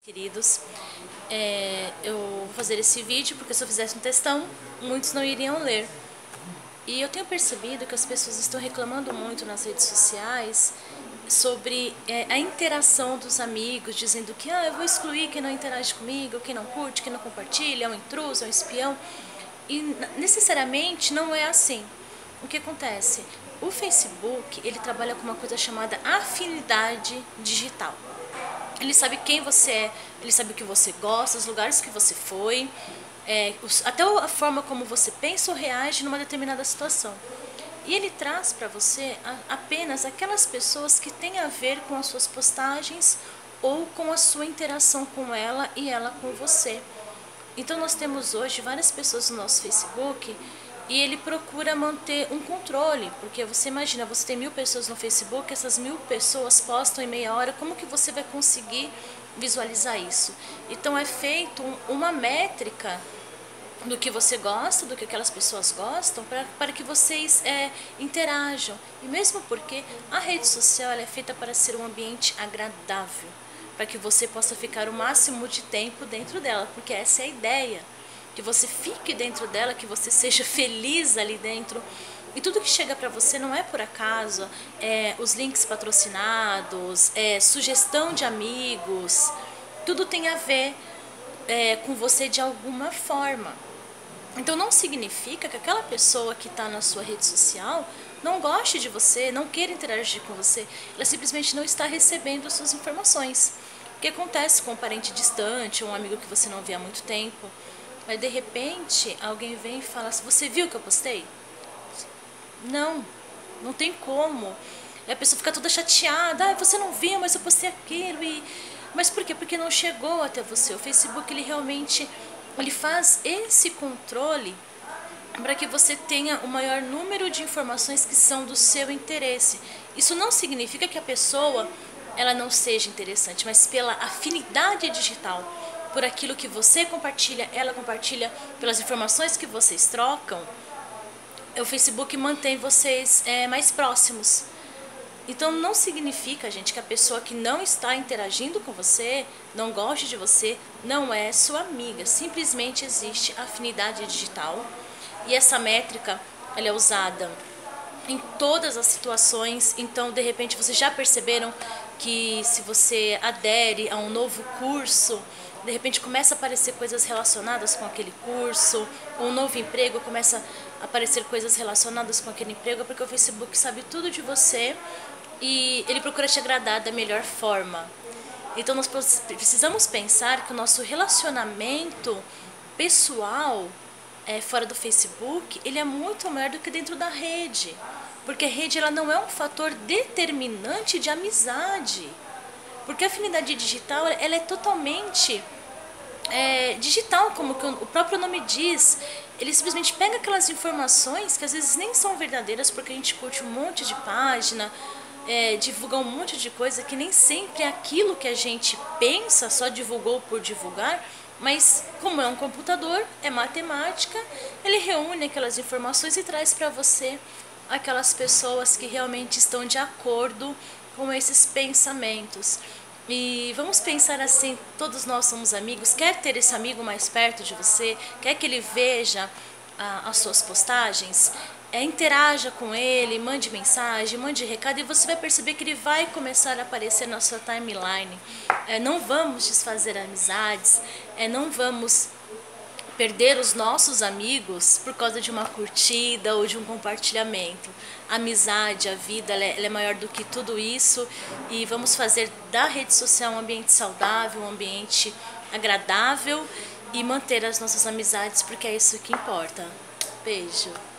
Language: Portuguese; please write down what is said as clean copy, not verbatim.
Queridos, eu vou fazer esse vídeo porque se eu fizesse um textão, muitos não iriam ler. E eu tenho percebido que as pessoas estão reclamando muito nas redes sociais sobre a interação dos amigos, dizendo que eu vou excluir quem não interage comigo, quem não curte, quem não compartilha, é um intruso, é um espião. E necessariamente não é assim. O que acontece? O Facebook, ele trabalha com uma coisa chamada afinidade digital. Ele sabe quem você é, ele sabe o que você gosta, os lugares que você foi, até a forma como você pensa ou reage numa determinada situação. E ele traz para você apenas aquelas pessoas que têm a ver com as suas postagens ou com a sua interação com ela e ela com você. Então nós temos hoje várias pessoas no nosso Facebook e ele procura manter um controle, porque você imagina, você tem 1000 pessoas no Facebook, essas 1000 pessoas postam em meia hora, como que você vai conseguir visualizar isso? Então é feito uma métrica do que você gosta, do que aquelas pessoas gostam, para que vocês interajam. E mesmo porque a rede social ela é feita para ser um ambiente agradável, para que você possa ficar o máximo de tempo dentro dela, porque essa é a ideia. Que você fique dentro dela, que você seja feliz ali dentro. E tudo que chega para você não é por acaso, os links patrocinados, sugestão de amigos, tudo tem a ver com você de alguma forma. Então não significa que aquela pessoa que está na sua rede social não goste de você, não queira interagir com você, ela simplesmente não está recebendo as suas informações. O que acontece com um parente distante, um amigo que você não vê há muito tempo, mas de repente alguém vem e fala assim, você viu que eu postei? Não, não tem como. E a pessoa fica toda chateada, você não viu, mas eu postei aquilo. Mas por quê? Porque não chegou até você. O Facebook ele realmente faz esse controle para que você tenha o maior número de informações que são do seu interesse. Isso não significa que a pessoa ela não seja interessante, mas pela afinidade digital, por aquilo que você compartilha, ela compartilha, pelas informações que vocês trocam, o Facebook mantém vocês mais próximos. Então não significa, gente, que a pessoa que não está interagindo com você, não goste de você, não é sua amiga. Simplesmente existe afinidade digital e essa métrica ela é usada em todas as situações. Então de repente vocês já perceberam que se você adere a um novo curso, de repente começa a aparecer coisas relacionadas com aquele curso, ou um novo emprego, começa a aparecer coisas relacionadas com aquele emprego, porque o Facebook sabe tudo de você e ele procura te agradar da melhor forma. Então nós precisamos pensar que o nosso relacionamento pessoal fora do Facebook, ele é muito maior do que dentro da rede, porque a rede ela não é um fator determinante de amizade. Porque a afinidade digital ela é totalmente digital, como que o próprio nome diz. Ele simplesmente pega aquelas informações que às vezes nem são verdadeiras, porque a gente curte um monte de página, divulga um monte de coisa que nem sempre é aquilo que a gente pensa, só divulgou por divulgar. Mas como é um computador, é matemática, ele reúne aquelas informações e traz para você aquelas pessoas que realmente estão de acordo com esses pensamentos. E vamos pensar assim, todos nós somos amigos, quer ter esse amigo mais perto de você, quer que ele veja as suas postagens, interaja com ele, mande mensagem, mande recado e você vai perceber que ele vai começar a aparecer na sua timeline. Não vamos desfazer amizades, não vamos perder os nossos amigos por causa de uma curtida ou de um compartilhamento. A amizade, a vida, ela é maior do que tudo isso e vamos fazer da rede social um ambiente saudável, um ambiente agradável e manter as nossas amizades porque é isso que importa. Beijo!